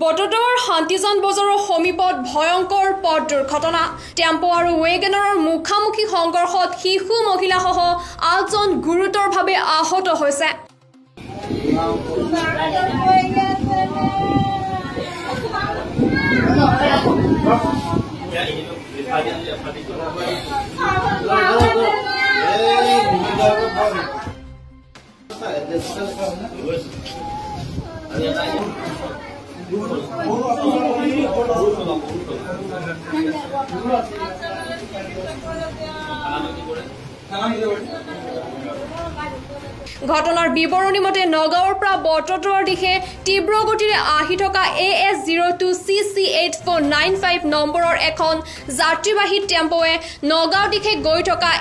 বটদ্ৰৱাৰ শান্তিজন বজাৰৰ সমীপত ভয়ংকৰ পথ দুৰ্ঘটনা টেম্পো আৰু ৱেগনাৰৰ মুখামুখি সংঘৰ্ষত শিশু মহিলাসহ 8জন গুৰুতৰভাৱে আহত হৈছে। ঘটনাৰ বিৱৰণী মতে নগাঁৱৰ পৰা বটদ্ৰৱাৰ দিশে তীব্ৰ গতিৰে আহি থকা AS02CC8495 নম্বৰৰ এখন যাত্ৰীবাহী টেম্পোৱে নগাঁও দিশে গৈ থকা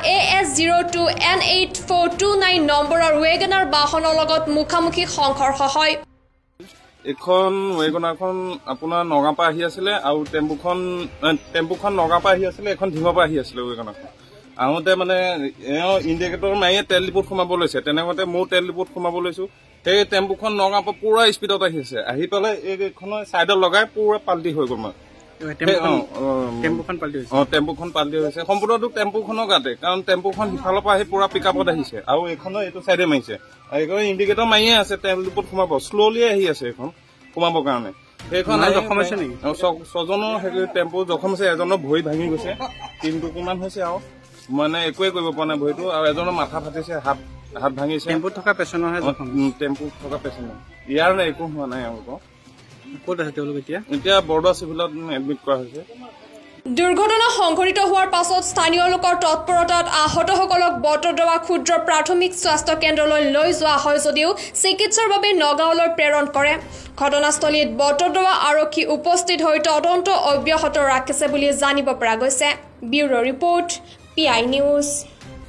AS02N8429 নম্বৰৰ ৱেগনাৰ বাহনৰ লগত মুখামুখি সংঘৰ্ষ হয়। এখন ৱেগনাৰখন আপোনাৰ নগাঁও পৰা আহি আছিলে আৰু টেম্পুখন নগাঁও পৰা আহি আছিলে, এখন ধিঙৰ পৰা আহি আছিলে ৱেগনাৰখন। আহোঁতে মানে ইণ্ডিকেটৰ মাৰিয়ে তেল ডিপুত সোমাব লৈছে, তেনেকুৱাতে মোৰ তেল ডিপুত সোমাব লৈছো। সেই টেম্পুখন নগাঁৱৰ পৰা পুৰা স্পীডত আহি আছে, আহি পেলাই এইখনৰ ছাইডত লগাই পুৰা পাল্টি হৈ গ'ল। মই টেম্পুখন পাল্টি হৈছে সম্পূৰ্ণটো টেম্পুখনৰ গাতে, কাৰণ টেম্পুখন সিফালৰ পৰা আহি পুৰা পিকআপত আহিছে আৰু এইখনৰ এইটো চাইডে মাৰিছে। এইখন ইণ্ডিকেটৰ মাৰিয়ে আছে, তেল ডিপুত সোমাব শ্ল'লি আহি আছে এইখন সোমাবৰ কাৰণে। সেইখন জখম হৈছে নেকি? 6জনৰ টেম্পু জখম হৈছে, এজনৰ ভৰি ভাঙি গৈছে, 3 টুকুৰমান হৈছে আৰু মানে একোৱে কৰিব পৰা নাই ভৰিটো, আৰু এজনৰ মাথা ফাটিছে, হাত ভাঙিছে। টেম্পুত থকা পেচেণ্টৰ টেম্পুত থকা পেচেণ্ট ইয়াৰ একো হোৱা নাই। ক'ত আছে তেওঁলোক? এতিয়া বৰদোৱা চিভিলত এডমিট কৰা হৈছে। দুৰ্ঘটনা সংঘটিত হোৱাৰ পাছত স্থানীয় লোকৰ তৎপৰতাত আহতসকলক বটদ্ৰৱা ক্ষুদ্ৰ প্ৰাথমিক স্বাস্থ্য কেন্দ্ৰলৈ লৈ যোৱা হয় যদিও চিকিৎসাৰ বাবে নগাঁৱলৈ প্ৰেৰণ কৰে। ঘটনাস্থলীত বটদ্ৰৱা আৰক্ষী উপস্থিত হৈ তদন্ত অব্যাহত ৰাখিছে বুলি জানিব পৰা গৈছে। Bureau report, PI news.